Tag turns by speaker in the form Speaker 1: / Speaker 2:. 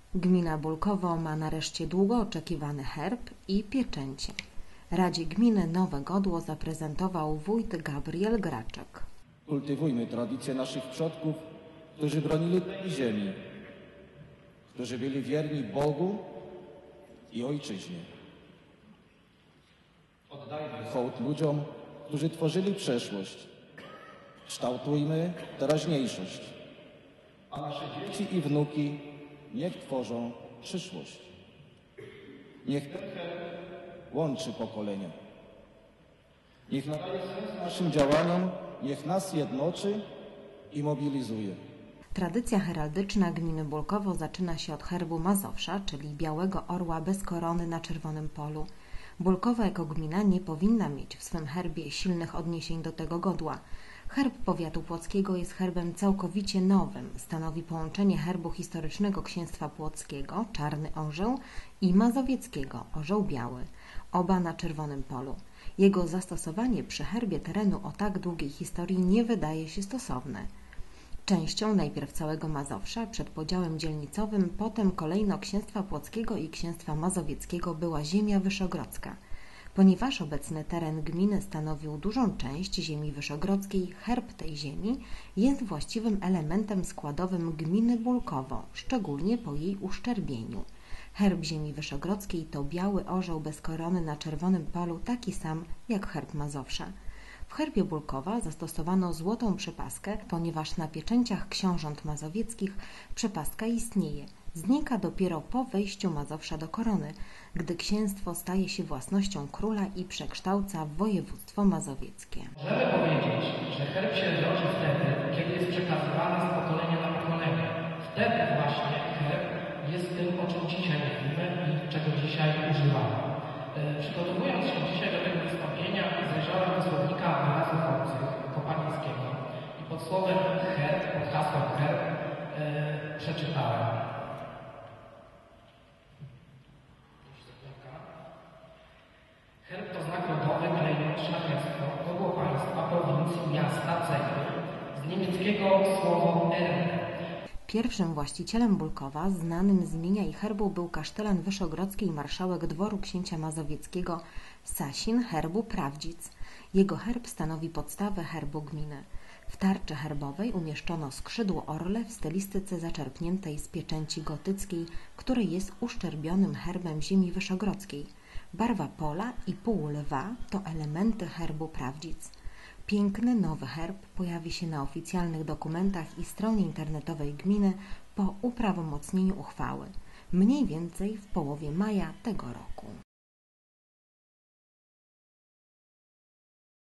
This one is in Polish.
Speaker 1: Gmina Bulkowo ma nareszcie długo oczekiwany herb i pieczęcie. Radzie Gminy Nowe Godło zaprezentował wójt Gabriel Graczek.
Speaker 2: Kultywujmy tradycje naszych przodków, którzy bronili tej ziemi, którzy byli wierni Bogu i Ojczyźnie. Oddajmy hołd ludziom, którzy tworzyli przeszłość. Kształtujmy teraźniejszość, a nasze dzieci i wnuki niech tworzą przyszłość. Niech ten herb łączy pokolenia. Niech nadaje sens naszym działaniom, niech nas jednoczy i mobilizuje.
Speaker 1: Tradycja heraldyczna gminy Bulkowo zaczyna się od herbu Mazowsza, czyli białego orła bez korony na czerwonym polu. Bulkowo jako gmina nie powinna mieć w swym herbie silnych odniesień do tego godła. Herb powiatu płockiego jest herbem całkowicie nowym. Stanowi połączenie herbu historycznego księstwa płockiego, czarny orzeł, i mazowieckiego, orzeł biały, oba na czerwonym polu. Jego zastosowanie przy herbie terenu o tak długiej historii nie wydaje się stosowne. Częścią najpierw całego Mazowsza przed podziałem dzielnicowym, potem kolejno księstwa płockiego i księstwa mazowieckiego była ziemia wyszogrodzka. Ponieważ obecny teren gminy stanowił dużą część ziemi wyszogrodzkiej, herb tej ziemi jest właściwym elementem składowym gminy Bulkowo, szczególnie po jej uszczerbieniu. Herb ziemi wyszogrodzkiej to biały orzeł bez korony na czerwonym polu, taki sam jak herb Mazowsza. W herbie Bulkowa zastosowano złotą przepaskę, ponieważ na pieczęciach książąt mazowieckich przepastka istnieje. Znika dopiero po wejściu Mazowsza do korony, gdy księstwo staje się własnością króla i przekształca w województwo mazowieckie.
Speaker 3: Możemy powiedzieć, że herb się rodzi wtedy, kiedy jest przekazywany z pokolenia na pokolenie. Wtedy właśnie herb jest tym, o czym dzisiaj mówimy i czego dzisiaj używamy. Przygotowując się dzisiaj do tego wystąpienia, zajrzałem do słownika wyrazów obcych Kopanickiego i pod słowem herb, pod hasłem herb przeczytałem. Herb to znak rodowy, klejnot, szlachectwo, godło państwa, prowincji, miasta, cechy. Z niemieckiego słowo erbe.
Speaker 1: Pierwszym właścicielem Bulkowa, znanym z imienia i herbu, był kasztelan wyszogrodzki i marszałek dworu księcia mazowieckiego Sasin herbu Prawdzic. Jego herb stanowi podstawę herbu gminy. W tarczy herbowej umieszczono skrzydło orle w stylistyce zaczerpniętej z pieczęci gotyckiej, który jest uszczerbionym herbem ziemi wyszogrodzkiej. Barwa pola i pół lwa to elementy herbu Prawdzic. Piękny, nowy herb pojawi się na oficjalnych dokumentach i stronie internetowej gminy po uprawomocnieniu uchwały, mniej więcej w połowie maja tego roku.